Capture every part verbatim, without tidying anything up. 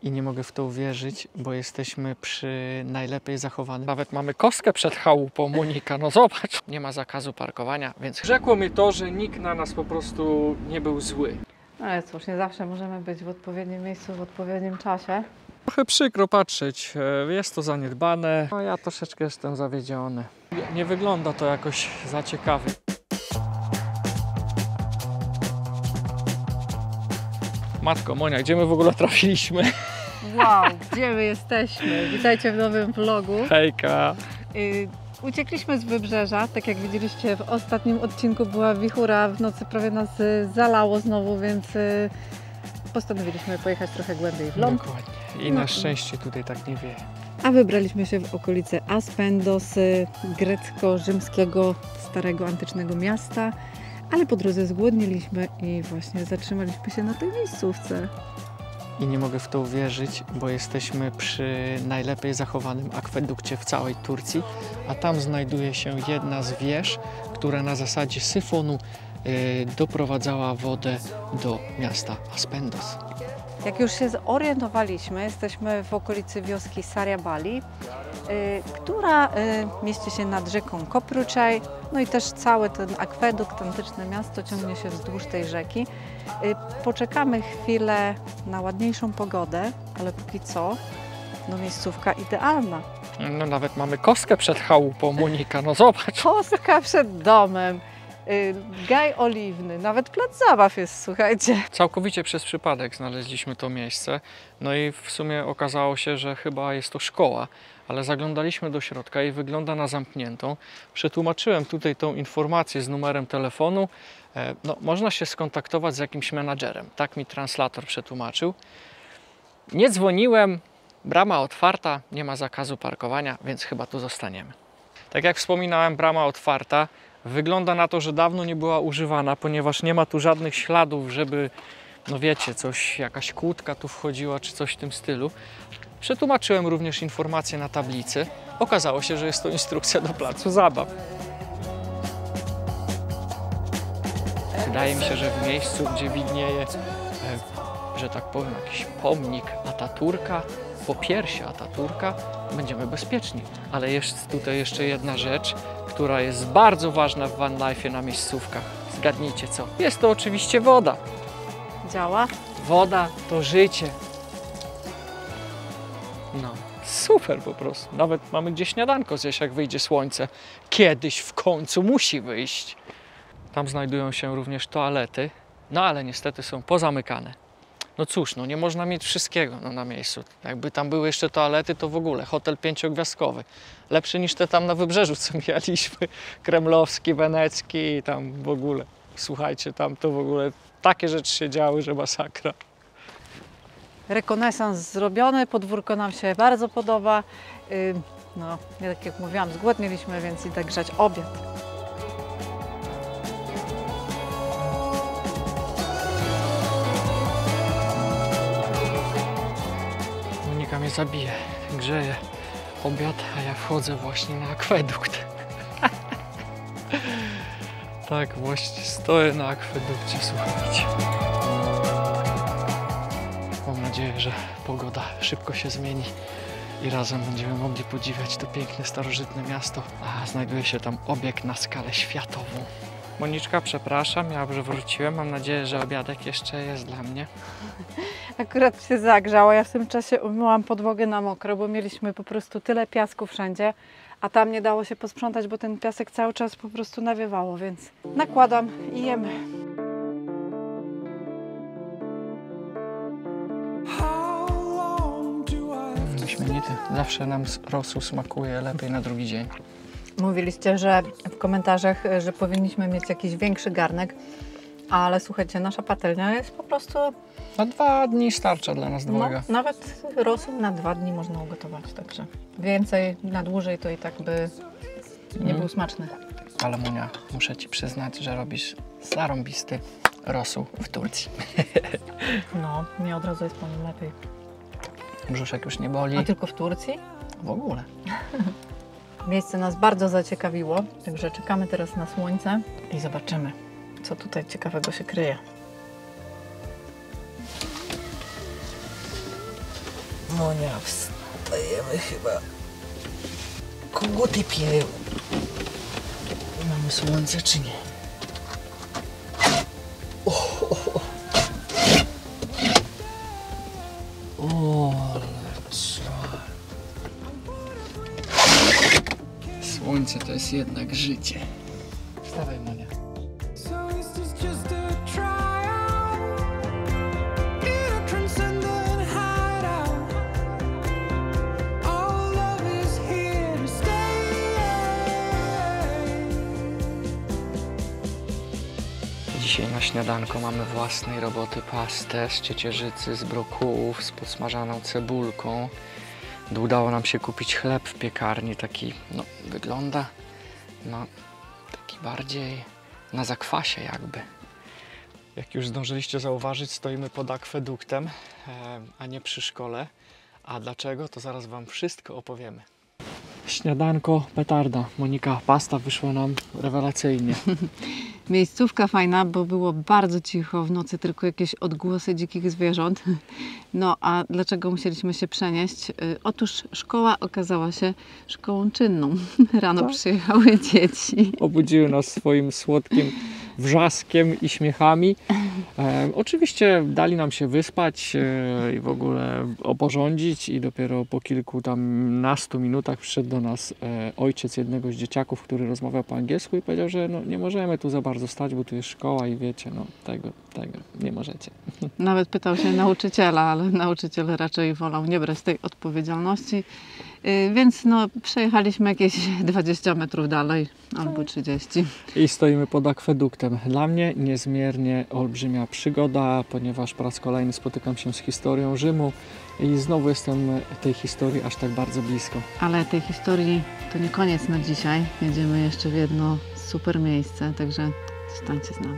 I nie mogę w to uwierzyć, bo jesteśmy przy najlepiej zachowanym. Nawet mamy kostkę przed chałupą, Monika, no zobacz. Nie ma zakazu parkowania, więc rzekło mi to, że nikt na nas po prostu nie był zły. No ale cóż, nie zawsze możemy być w odpowiednim miejscu w odpowiednim czasie. Trochę przykro patrzeć, jest to zaniedbane, a ja troszeczkę jestem zawiedziony. Nie wygląda to jakoś za ciekawie. Matko Monia, gdzie my w ogóle trafiliśmy? Wow, gdzie my jesteśmy? Witajcie w nowym vlogu. Hejka! Y Uciekliśmy z wybrzeża, tak jak widzieliście w ostatnim odcinku była wichura, w nocy prawie nas y, zalało znowu, y, postanowiliśmy pojechać trochę głębiej w ląd. Dokładnie. I na szczęście tutaj tak nie wieje. A wybraliśmy się w okolice Aspendos, y, grecko-rzymskiego, starego, antycznego miasta, ale po drodze zgłodniliśmy i właśnie zatrzymaliśmy się na tej miejscówce. I nie mogę w to uwierzyć, bo jesteśmy przy najlepiej zachowanym akwedukcie w całej Turcji, a tam znajduje się jedna z wież, która na zasadzie syfonu y, doprowadzała wodę do miasta Aspendos. Jak już się zorientowaliśmy, jesteśmy w okolicy wioski Sariabali, y, która y, mieści się nad rzeką Kopruçay, no i też cały ten akwedukt, antyczne miasto ciągnie się wzdłuż tej rzeki. Y, poczekamy chwilę na ładniejszą pogodę, ale póki co, no miejscówka idealna. No nawet mamy kostkę przed chałupą, Monika, no zobacz. Kostka przed domem. Gaj oliwny, nawet plac zabaw jest, słuchajcie. Całkowicie przez przypadek znaleźliśmy to miejsce, no i w sumie okazało się, że chyba jest to szkoła, ale zaglądaliśmy do środka i wygląda na zamkniętą. Przetłumaczyłem tutaj tą informację z numerem telefonu, no, można się skontaktować z jakimś menadżerem, tak mi translator przetłumaczył. Nie dzwoniłem, brama otwarta, nie ma zakazu parkowania, więc chyba tu zostaniemy. Tak jak wspominałem, brama otwarta. Wygląda na to, że dawno nie była używana, ponieważ nie ma tu żadnych śladów, żeby, no wiecie, coś, jakaś kłódka tu wchodziła, czy coś w tym stylu. Przetłumaczyłem również informację na tablicy. Okazało się, że jest to instrukcja do placu zabaw. Wydaje mi się, że w miejscu, gdzie widnieje, e, że tak powiem, jakiś pomnik Ataturka, popiersia Ataturka, będziemy bezpieczni. Ale jest tutaj jeszcze jedna rzecz, która jest bardzo ważna w van life'ie na miejscówkach. Zgadnijcie co? Jest to oczywiście woda. Działa? Woda to życie. No, super po prostu. Nawet mamy gdzie śniadanko zjeść, jak wyjdzie słońce. Kiedyś w końcu musi wyjść. Tam znajdują się również toalety, no ale niestety są pozamykane. No cóż, no nie można mieć wszystkiego no, na miejscu. Jakby tam były jeszcze toalety, to w ogóle hotel pięciogwiazdkowy. Lepszy niż te tam na wybrzeżu, co mieliśmy. Kremlowski, wenecki i tam w ogóle. Słuchajcie, tam to w ogóle takie rzeczy się działy, że masakra. Rekonesans zrobiony, podwórko nam się bardzo podoba. Yy, no, tak jak mówiłam, zgłodniliśmy, więc idę grzać obiad. Monika mnie zabije, grzeje obiad, a ja wchodzę właśnie na akwedukt. Tak, właśnie stoję na akwedukcie, słuchajcie. Mam nadzieję, że pogoda szybko się zmieni i razem będziemy mogli podziwiać to piękne, starożytne miasto. A znajduje się tam obiekt na skalę światową. Moniczka, przepraszam, ja już wróciłem. Mam nadzieję, że obiadek jeszcze jest dla mnie. Akurat się zagrzało. Ja w tym czasie umyłam podłogę na mokro, bo mieliśmy po prostu tyle piasku wszędzie, a tam nie dało się posprzątać, bo ten piasek cały czas po prostu nawiewało, więc nakładam i jemy. Wyśmienity. Zawsze nam rosół smakuje lepiej na drugi dzień. Mówiliście, że w komentarzach, że powinniśmy mieć jakiś większy garnek, ale słuchajcie, nasza patelnia jest po prostu... Na dwa dni starcza dla nas dwojga. No, nawet rosół na dwa dni można ugotować, także więcej, na dłużej to i tak by nie mm. był smaczny. Ale Monia, muszę Ci przyznać, że robisz zarąbisty rosół w Turcji. No, mnie od razu jest po nim lepiej. Brzuszek już nie boli. A tylko w Turcji? W ogóle. Miejsce nas bardzo zaciekawiło, także czekamy teraz na słońce i zobaczymy, co tutaj ciekawego się kryje. Monia, wstajemy chyba. Koguty pieją. Mamy słońce czy nie? O, o, o. O, ale czar. Słońce to jest jednak życie. Wstawaj, Monia. Dzisiaj na śniadanko mamy własnej roboty pastę z ciecierzycy, z brokułów, z podsmażaną cebulką. Udało nam się kupić chleb w piekarni, taki, no, wygląda, no, taki bardziej na zakwasie jakby. Jak już zdążyliście zauważyć, stoimy pod akweduktem, a nie przy szkole. A dlaczego? To zaraz Wam wszystko opowiemy. Śniadanko petarda. Monika, pasta wyszła nam rewelacyjnie. Miejscówka fajna, bo było bardzo cicho w nocy, tylko jakieś odgłosy dzikich zwierząt. No a dlaczego musieliśmy się przenieść? Otóż szkoła okazała się szkołą czynną. Rano tak przyjechały dzieci. Obudziły nas swoim słodkim wrzaskiem i śmiechami. E, oczywiście dali nam się wyspać e, i w ogóle oporządzić i dopiero po kilku tam nastu minutach przyszedł do nas e, ojciec jednego z dzieciaków, który rozmawiał po angielsku i powiedział, że no, nie możemy tu za bardzo stać, bo tu jest szkoła i wiecie, no tego, tego nie możecie. Nawet pytał się nauczyciela, ale nauczyciel raczej wolał nie brać tej odpowiedzialności. Więc no, przejechaliśmy jakieś dwadzieścia metrów dalej, albo trzydzieści. I stoimy pod akweduktem. Dla mnie niezmiernie olbrzymia przygoda, ponieważ po raz kolejny spotykam się z historią Rzymu i znowu jestem tej historii aż tak bardzo blisko. Ale tej historii to nie koniec na dzisiaj. Jedziemy jeszcze w jedno super miejsce, także zostańcie z nami.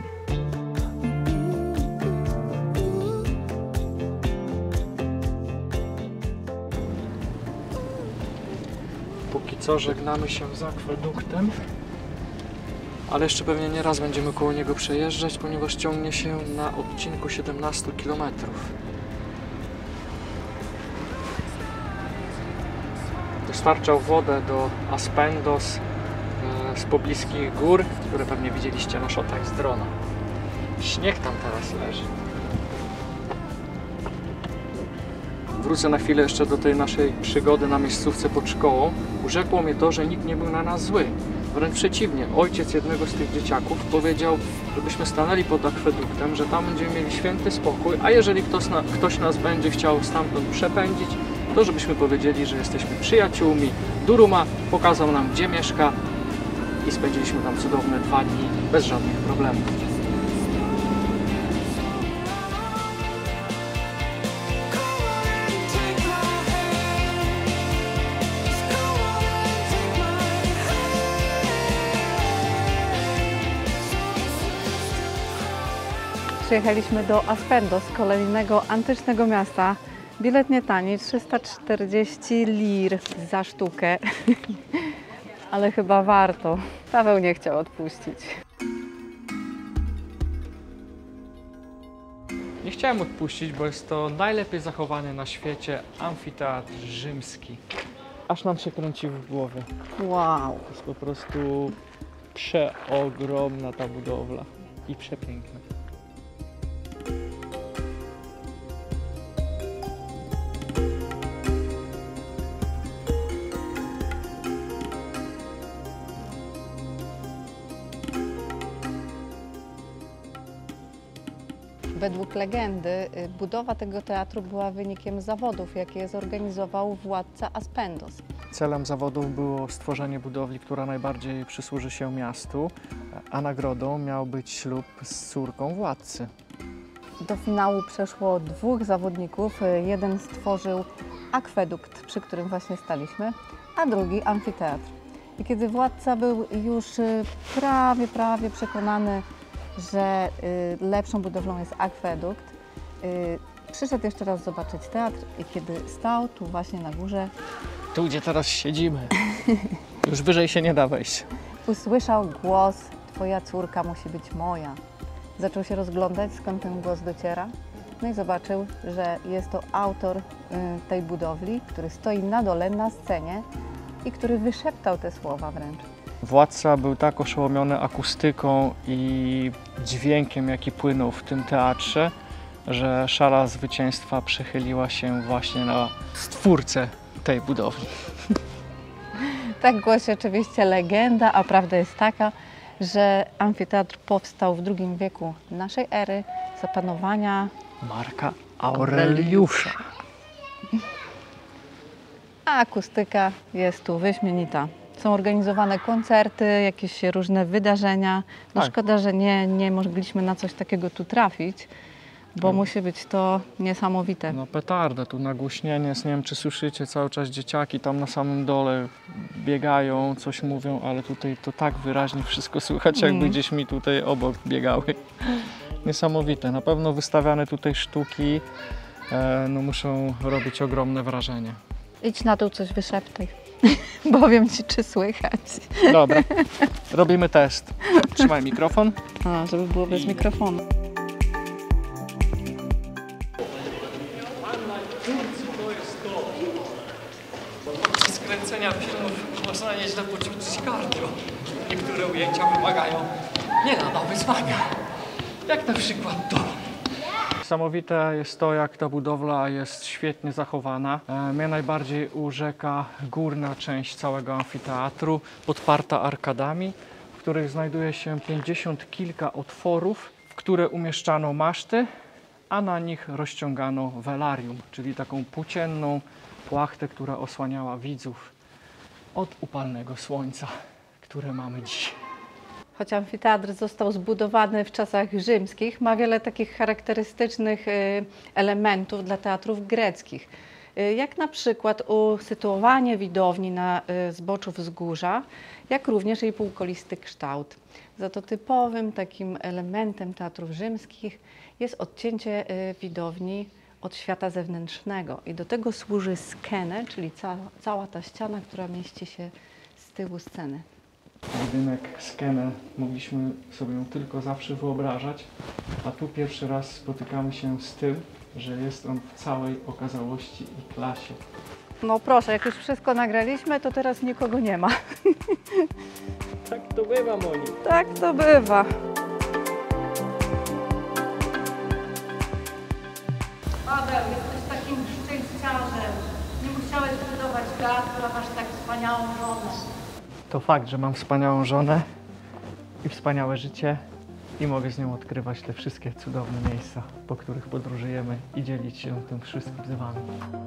Póki co żegnamy się z akweduktem, ale jeszcze pewnie nie raz będziemy koło niego przejeżdżać, ponieważ ciągnie się na odcinku siedemnastu kilometrów. Dostarczał wodę do Aspendos z pobliskich gór, które pewnie widzieliście na shotach z drona. Śnieg tam teraz leży. Wrócę na chwilę jeszcze do tej naszej przygody na miejscówce pod szkołą. Urzekło mnie to, że nikt nie był na nas zły. Wręcz przeciwnie, ojciec jednego z tych dzieciaków powiedział, żebyśmy stanęli pod akweduktem, że tam będziemy mieli święty spokój, a jeżeli ktoś, na, ktoś nas będzie chciał stamtąd przepędzić, to żebyśmy powiedzieli, że jesteśmy przyjaciółmi. Duruma pokazał nam, gdzie mieszka i spędziliśmy tam cudowne dwa dni bez żadnych problemów. Przyjechaliśmy do Aspendos, kolejnego antycznego miasta. Bilet nie tani, trzysta czterdzieści lir za sztukę, ale chyba warto. Paweł nie chciał odpuścić. Nie chciałem odpuścić, bo jest to najlepiej zachowany na świecie amfiteatr rzymski. Aż nam się kręci w głowie. Wow! To jest po prostu przeogromna ta budowla i przepiękna. Według legendy budowa tego teatru była wynikiem zawodów, jakie zorganizował władca Aspendos. Celem zawodów było stworzenie budowli, która najbardziej przysłuży się miastu, a nagrodą miał być ślub z córką władcy. Do finału przeszło dwóch zawodników. Jeden stworzył akwedukt, przy którym właśnie staliśmy, a drugi amfiteatr. I kiedy władca był już prawie, prawie przekonany, że y, lepszą budowlą jest akwedukt, y, przyszedł jeszcze raz zobaczyć teatr i kiedy stał tu właśnie na górze, Tu, gdzie teraz siedzimy, już wyżej się nie da wejść. usłyszał głos: twoja córka musi być moja. Zaczął się rozglądać, skąd ten głos dociera. No i zobaczył, że jest to autor y, tej budowli, który stoi na dole na scenie i który wyszeptał te słowa wręcz. Władca był tak oszołomiony akustyką i dźwiękiem, jaki płynął w tym teatrze, że szala zwycięstwa przychyliła się właśnie na stwórcę tej budowli. Tak głosi oczywiście legenda, a prawda jest taka, że amfiteatr powstał w drugim wieku naszej ery za panowania Marka Aureliusza. a akustyka jest tu wyśmienita. Są organizowane koncerty, jakieś różne wydarzenia. No Tak. szkoda, że nie, nie mogliśmy na coś takiego tu trafić, bo Tak. musi być to niesamowite. No petarda, tu nagłośnienie jest, nie wiem czy słyszycie, cały czas dzieciaki tam na samym dole biegają, coś mówią, ale tutaj to tak wyraźnie wszystko słychać, jakby Mm. gdzieś mi tutaj obok biegały. Niesamowite, na pewno wystawiane tutaj sztuki e, no muszą robić ogromne wrażenie. Idź na dół, coś wyszeptaj. Powiem ci, czy słychać. Dobra, robimy test. Trzymaj mikrofon. A, żeby było bez mikrofonu. Podczas skręcenia filmów można nieźle poczuć cardio. Niektóre ujęcia wymagają nie lada wyzwania. Jak na przykład to. Niesamowite jest to, jak ta budowla jest świetnie zachowana. E, Mnie najbardziej urzeka górna część całego amfiteatru, podparta arkadami, w których znajduje się pięćdziesiąt kilka otworów, w które umieszczano maszty, a na nich rozciągano velarium, czyli taką płócienną płachtę, która osłaniała widzów od upalnego słońca, które mamy dziś. Choć amfiteatr został zbudowany w czasach rzymskich, ma wiele takich charakterystycznych y, elementów dla teatrów greckich. Y, Jak na przykład usytuowanie widowni na y, zboczu wzgórza, jak również jej półkolisty kształt. Za to typowym takim elementem teatrów rzymskich jest odcięcie y, widowni od świata zewnętrznego i do tego służy scenę, czyli ca cała ta ściana, która mieści się z tyłu sceny. Budynek Skenę mogliśmy sobie ją tylko zawsze wyobrażać, a tu pierwszy raz spotykamy się z tym, że jest on w całej okazałości i klasie. No proszę, jak już wszystko nagraliśmy, to teraz nikogo nie ma. Tak to bywa, Moni. Tak to bywa. Paweł, jesteś takim szczęściarzem. Nie musiałeś budować teatru, a masz tak wspaniałą żonę. To fakt, że mam wspaniałą żonę i wspaniałe życie i mogę z nią odkrywać te wszystkie cudowne miejsca, po których podróżujemy i dzielić się tym wszystkim z wami.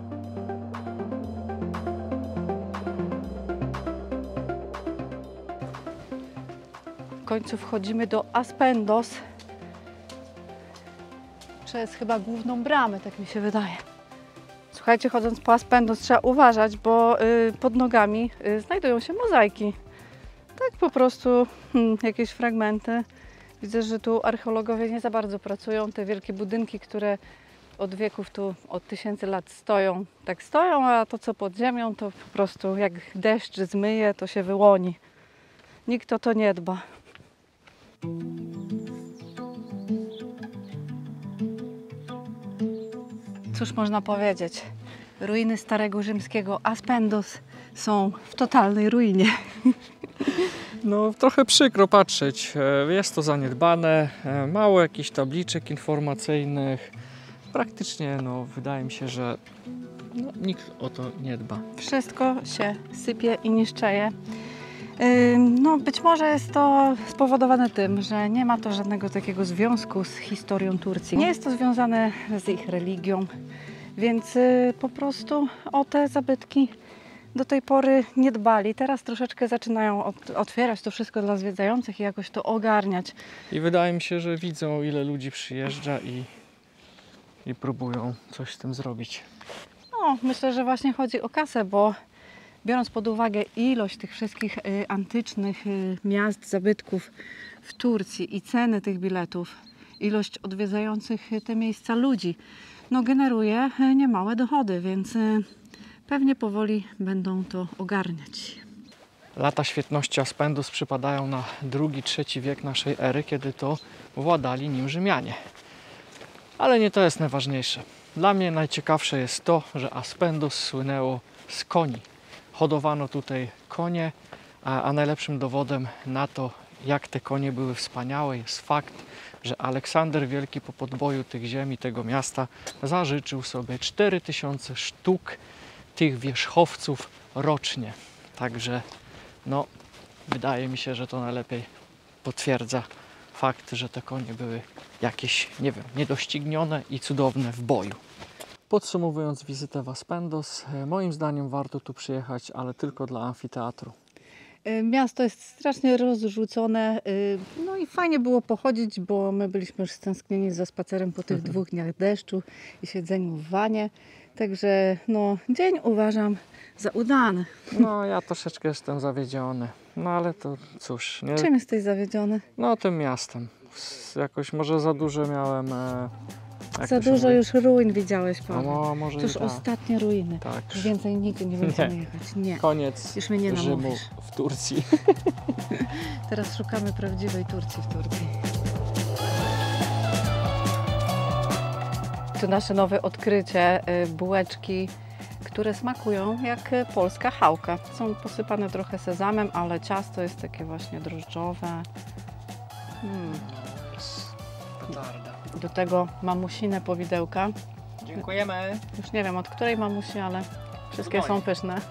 W końcu wchodzimy do Aspendos przez chyba główną bramę, tak mi się wydaje. Słuchajcie, chodząc po Aspendos trzeba uważać, bo y, pod nogami y, znajdują się mozaiki. Tak po prostu hmm, jakieś fragmenty. Widzę, że tu archeologowie nie za bardzo pracują. Te wielkie budynki, które od wieków tu, od tysięcy lat stoją, tak stoją, a to co pod ziemią, to po prostu jak deszcz zmyje, to się wyłoni. Nikt o to nie dba. Cóż można powiedzieć? Ruiny starego rzymskiego Aspendos są w totalnej ruinie. No trochę przykro patrzeć, E, jest to zaniedbane, e, mało jakichś tabliczek informacyjnych. Praktycznie no, wydaje mi się, że no, nikt o to nie dba. Wszystko się sypie i niszczeje. Ym, No, być może jest to spowodowane tym, że nie ma to żadnego takiego związku z historią Turcji. Nie jest to związane z ich religią, więc y, po prostu o te zabytki do tej pory nie dbali. Teraz troszeczkę zaczynają od, otwierać to wszystko dla zwiedzających i jakoś to ogarniać. I wydaje mi się, że widzą, ile ludzi przyjeżdża i, i próbują coś z tym zrobić. No, myślę, że właśnie chodzi o kasę, bo biorąc pod uwagę ilość tych wszystkich y, antycznych y, miast, zabytków w Turcji i ceny tych biletów, ilość odwiedzających y, te miejsca ludzi, no generuje y, niemałe dochody, więc y, pewnie powoli będą to ogarniać. Lata świetności Aspendus przypadają na drugi, trzeci wiek naszej ery, kiedy to władali nim Rzymianie. Ale nie to jest najważniejsze. Dla mnie najciekawsze jest to, że Aspendos słynęło z koni. Hodowano tutaj konie, a, a najlepszym dowodem na to, jak te konie były wspaniałe, jest fakt, że Aleksander Wielki po podboju tych ziemi, tego miasta zażyczył sobie cztery tysiące sztuk tych wierzchowców rocznie. Także no, wydaje mi się, że to najlepiej potwierdza fakt, że te konie były jakieś, nie wiem, niedoścignione i cudowne w boju. Podsumowując wizytę w Aspendos, moim zdaniem warto tu przyjechać, ale tylko dla amfiteatru. Miasto jest strasznie rozrzucone, no i fajnie było pochodzić, bo my byliśmy już stęsknieni za spacerem po tych dwóch dniach deszczu i siedzeniu w wanie. Także no, dzień uważam za udany. No, ja troszeczkę jestem zawiedziony, no ale to cóż. Nie... Czym jesteś zawiedziony? No, tym miastem. S- Jakoś może za dużo miałem... E... jak Za to się dużo mówi? już ruin widziałeś, No, Paweł. mo- może To i już tak. ostatnie ruiny. Tak. Już więcej nigdy nie będziemy Nie. jechać. Nie. Koniec Już mnie nie Rzymu namówisz. w Turcji. Teraz szukamy prawdziwej Turcji w Turcji. To nasze nowe odkrycie, y, bułeczki, które smakują jak y, polska chałka. Są posypane trochę sezamem, ale ciasto jest takie właśnie drożdżowe. Mm. Petarda. Do tego mamusinę powidełka. Dziękujemy. Już nie wiem od której mamusi, ale wszystkie Od są mojej. pyszne.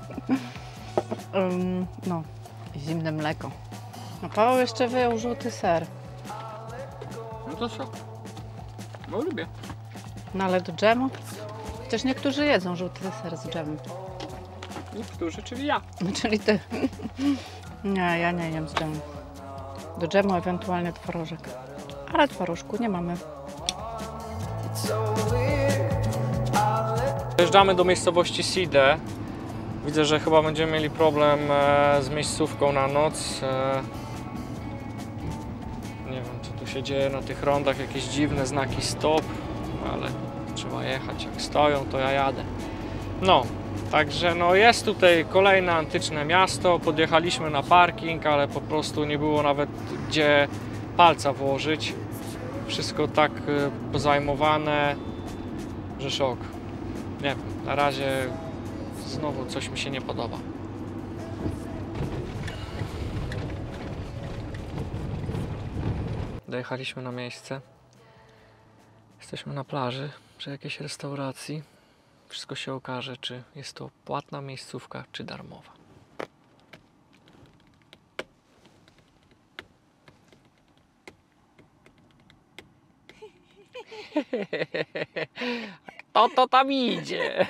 Ym, no, zimne mleko. No Paweł jeszcze wyjął żółty ser. No to co? No lubię. No ale do dżemu? Chociaż niektórzy jedzą żółty ser z dżemem. Niektórzy, czyli ja. Czyli ty. Nie, ja nie jem z dżemem. Do dżemu ewentualnie twarożek. Ale twarożku nie mamy. Dojeżdżamy do miejscowości Side. Widzę, że chyba będziemy mieli problem e, z miejscówką na noc. E, nie wiem, co tu się dzieje na tych rondach, jakieś dziwne znaki stop, ale trzeba jechać. Jak stoją, to ja jadę. No, także no jest tutaj kolejne antyczne miasto. Podjechaliśmy na parking, ale po prostu nie było nawet gdzie palca włożyć. Wszystko tak e, pozajmowane, że szok. Nie wiem, na razie znowu coś mi się nie podoba. Dojechaliśmy na miejsce. Jesteśmy na plaży, przy jakiejś restauracji. Wszystko się okaże, czy jest to płatna miejscówka, czy darmowa. Kto to tam idzie?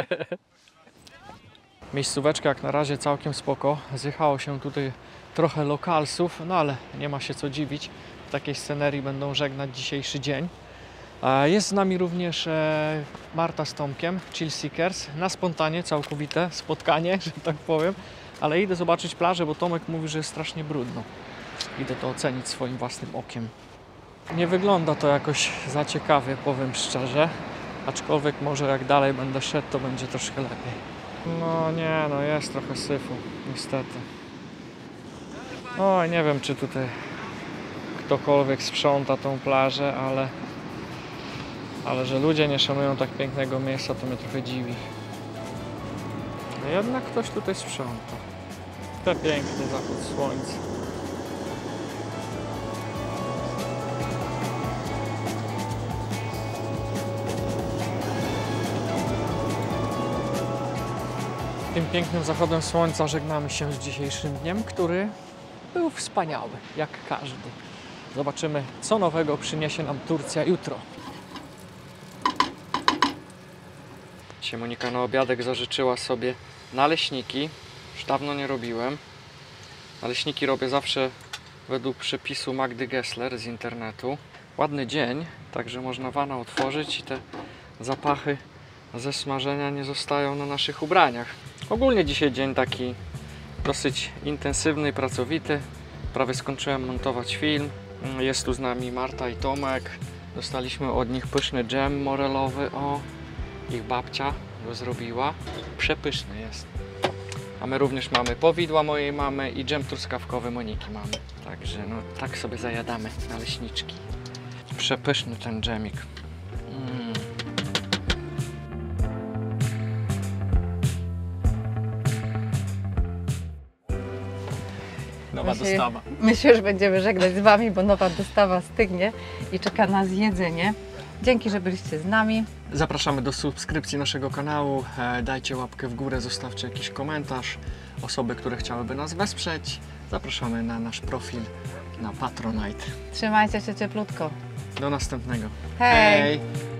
Miejscóweczka jak na razie całkiem spoko. Zjechało się tutaj trochę lokalsów, no ale nie ma się co dziwić. W takiej scenerii będą żegnać dzisiejszy dzień. E, Jest z nami również e, Marta z Tomkiem, Chill Seekers. Na spontanie, całkowite spotkanie, że tak powiem. Ale idę zobaczyć plażę, bo Tomek mówi, że jest strasznie brudno. Idę to ocenić swoim własnym okiem. Nie wygląda to jakoś za ciekawie, powiem szczerze. Aczkolwiek może jak dalej będę szedł, to będzie troszkę lepiej. No nie, no jest trochę syfu, niestety. Oj, nie wiem, czy tutaj ktokolwiek sprząta tą plażę, ale... Ale że ludzie nie szanują tak pięknego miejsca, to mnie trochę dziwi. No jednak ktoś tutaj sprząta. Przepiękny zachód słońca. Tym pięknym zachodem słońca żegnamy się z dzisiejszym dniem, który był wspaniały, jak każdy. Zobaczymy, co nowego przyniesie nam Turcja jutro. Dzisiaj Monika na obiadek zażyczyła sobie naleśniki. Już dawno nie robiłem. Naleśniki robię zawsze według przepisu Magdy Gessler z internetu. Ładny dzień, także można wana otworzyć i te zapachy ze smażenia nie zostają na naszych ubraniach. Ogólnie dzisiaj dzień taki dosyć intensywny i pracowity. Prawie skończyłem montować film. Jest tu z nami Marta i Tomek. Dostaliśmy od nich pyszny dżem morelowy. O, ich babcia go zrobiła. Przepyszny jest. A my również mamy powidła mojej mamy i dżem truskawkowy Moniki mamy. Także no tak sobie zajadamy naleśniczki. Przepyszny ten dżemik. Nowa My się- dostawa. My się już będziemy żegnać z Wami, bo nowa dostawa stygnie i czeka nas jedzenie. Dzięki, że byliście z nami. Zapraszamy do subskrypcji naszego kanału. E, Dajcie łapkę w górę, zostawcie jakiś komentarz. Osoby, które chciałyby nas wesprzeć, zapraszamy na nasz profil na Patronite. Trzymajcie się cieplutko. Do następnego. Hej! Hej.